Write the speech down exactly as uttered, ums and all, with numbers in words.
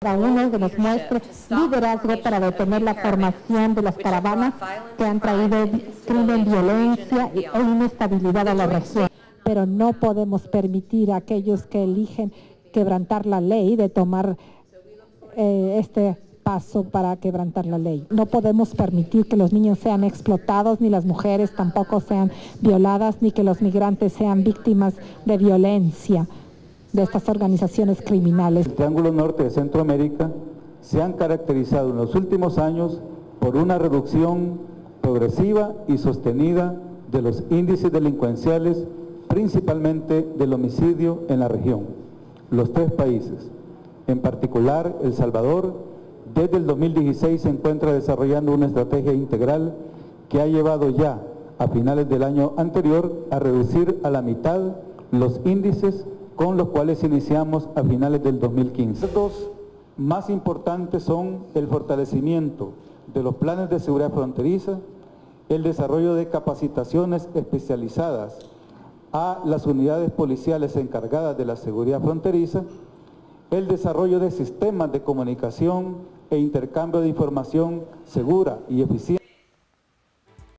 uno que nos muestre liderazgo para detener la formación de las caravanas que han traído crimen, violencia e inestabilidad a la región. Pero no podemos permitir a aquellos que eligen quebrantar la ley de tomar eh, este paso para quebrantar la ley. No podemos permitir que los niños sean explotados, ni las mujeres tampoco sean violadas, ni que los migrantes sean víctimas de violencia de estas organizaciones criminales. El Triángulo Norte de Centroamérica se han caracterizado en los últimos años por una reducción progresiva y sostenida de los índices delincuenciales, principalmente del homicidio en la región. Los tres países, en particular El Salvador, desde el dos mil dieciséis se encuentra desarrollando una estrategia integral que ha llevado ya a finales del año anterior a reducir a la mitad los índices con los cuales iniciamos a finales del dos mil quince. Los dos más importantes son el fortalecimiento de los planes de seguridad fronteriza, el desarrollo de capacitaciones especializadas a las unidades policiales encargadas de la seguridad fronteriza, el desarrollo de sistemas de comunicación e intercambio de información segura y eficiente.